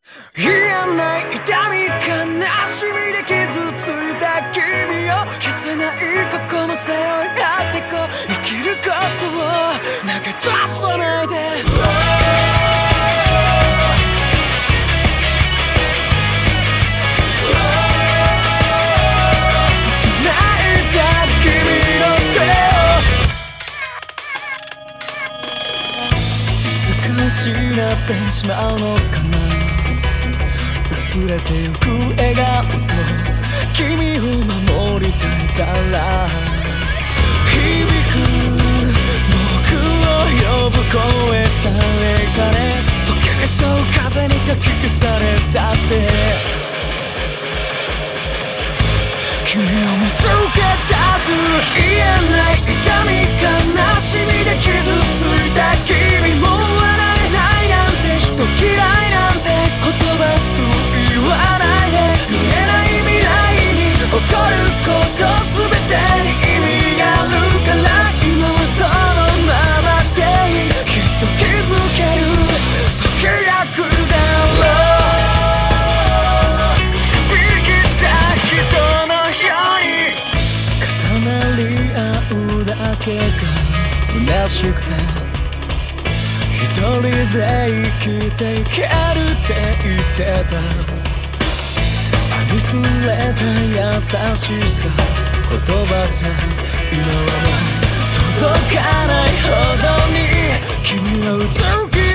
言えない痛み悲しみで傷ついた君を消せない過去も背負い合ってこう生きることを投げ出さないで失ってしまうのかな薄れてゆく笑顔と君を守りたいから響く僕を呼ぶ声さえかね溶けそう風にかき消されたって君を見つけ出す言えない痛み悲しみで傷ついた君も人嫌いなんて言葉そう言わないで見えない未来に起こること全てに意味があるから今はそのままでいいきっと気づける時が来るだろう生きた人のように重なり合うだけが虚しくて一人で生きていけるって言ってた溢れた優しさ言葉じゃ今はもう届かないほどに君は美